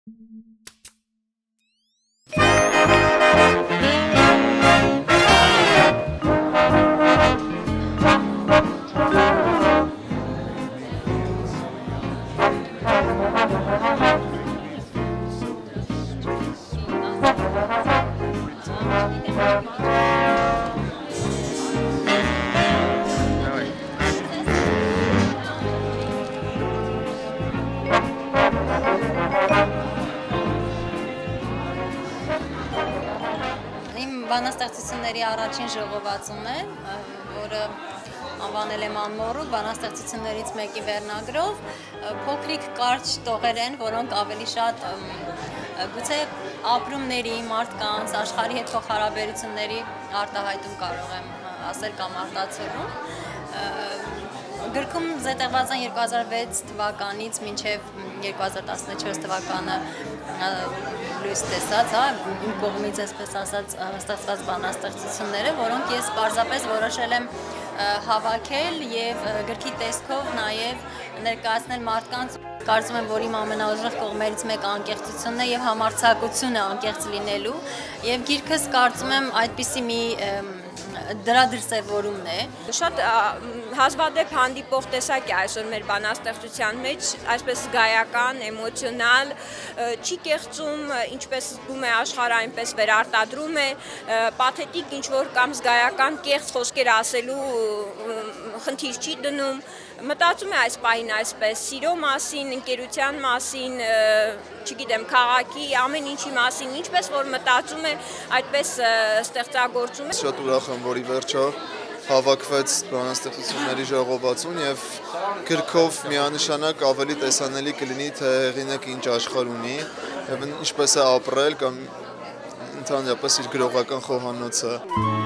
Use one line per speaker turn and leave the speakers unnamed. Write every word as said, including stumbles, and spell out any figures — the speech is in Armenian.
Բանաստեղծությունների առաջին ժողովածուն է, որը անվանել եմ անմոռու, բանաստեղծություններից մեկի վերնագրով, փոքրիկ կարճ տողեր են, որոնք ավելի շատ գուցե ապրումների, մարդկանց, աշխարհի հետ փոխհարաբերությունների արտահայտում կարող եմ ասել կամ արտացոլում։ Գրքում զետեղված են երկու հազար վեց թվականից մինչև երկու հազար տասնչորս թվականը լույս տեսած, իմ կողմից այսպես ասած ստեղծված բանաստեղծությունները, որոնք ես պարզապես որոշել եմ հավաքել և գրքի տեսքով նաև ներկայացնել մարդկանց։ Կարծում եմ, որ իմ ամենաուժեղ կողմերից մեկը անկեղծությունն է և համարձակությունը անկեղծ լինելու, և գիրքս կարծում եմ այդպիսի մի դրա դրսևորումն է։
Շատ հազվադեպ հանդիպող տեսակ է այսօր մեր բանաստեղծության մեջ, այսպես զգայական, էմոցիոնալ, չի կեղծում, ինչպես զգում է աշխարհը, այնպես վերարտադրում է, պաթետիկ ինչ-որ կամ զգայական կեղծ խոսքեր ասելու խնդիր չի դնում, մտածում է այս պահին այսպես, սիրո մասին, ընկերության մասին, չգիտեմ, քաղաքի, ամեն ինչի մասին, ինչպես որ մտածում է, այդպես ստեղծագործում է։
Շատ ուրախ եմ, որ ի վերջո հավաքվեց բանաստեղծությունների ժողովածուն և գրքով միանշանակ ավելի տեսանելի կլինի, թե հեղինակը ինչ աշխարհ ունի և ինչպես է ապրել կամ ընդհանրապես իր գրողական խոհանոցը։